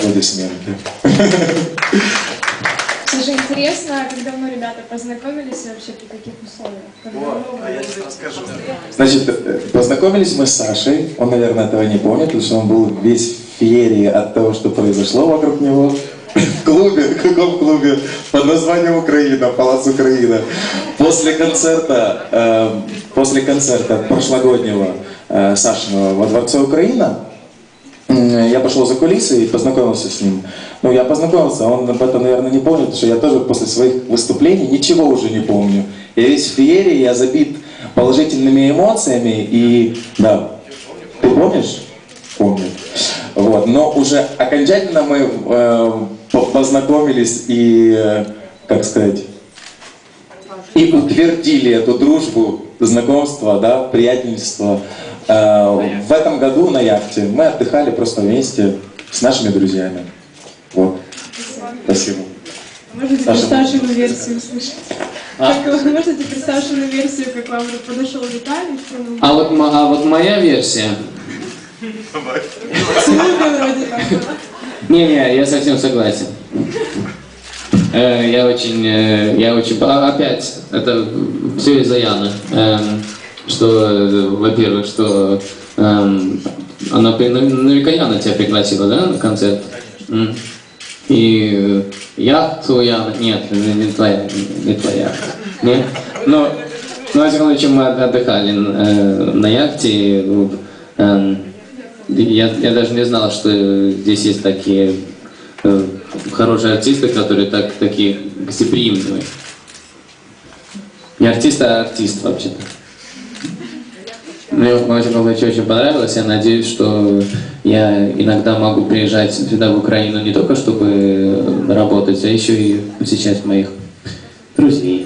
аплодисменты. Слушай, интересно, как давно ребята познакомились и вообще при каких условиях? Вот, а я тебе расскажу. Значит, познакомились мы с Сашей, он, наверное, этого не помнит, потому что он был весь в феерии от того, что произошло вокруг него. В клубе, в каком клубе? Под названием Украина, Палац Украина. После концерта прошлогоднего Сашиного во Дворце Украина, я пошел за кулисы и познакомился с ним. Ну, я познакомился, он об этом, наверное, не помнит, потому что я тоже после своих выступлений ничего уже не помню. Я весь в феерии, я забит положительными эмоциями и... Да. Ты помнишь? Помню. Вот. Но уже окончательно мы познакомились и, как сказать, и утвердили эту дружбу, знакомство, да, приятельство. В этом году на яхте мы отдыхали просто вместе с нашими друзьями. Вот. Спасибо. Можно теперь Сашину версию услышать? Можно теперь Сашину версию, как вам подошел Виталий? А вот моя версия... Не, я совсем согласен. Я очень... Опять, это все из-за Яны. Что, во-первых, что она наверняка Яна тебя пригласила, да, на концерт? И яхту Яна... Нет, не твоя. Нет? Но, во всяком случае, мы отдыхали на яхте. Я даже не знал, что здесь есть такие хорошие артисты, которые такие гостеприимные. Не артист, а артист вообще-то. Мне очень понравилось. Я надеюсь, что я иногда могу приезжать сюда в Украину не только чтобы работать, а еще и посещать моих друзей.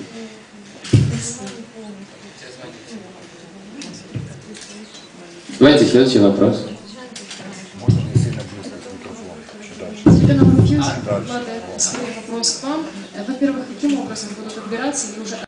Давайте следующий вопрос. Вопрос к вам. Во-первых, каким образом будут отбираться или уже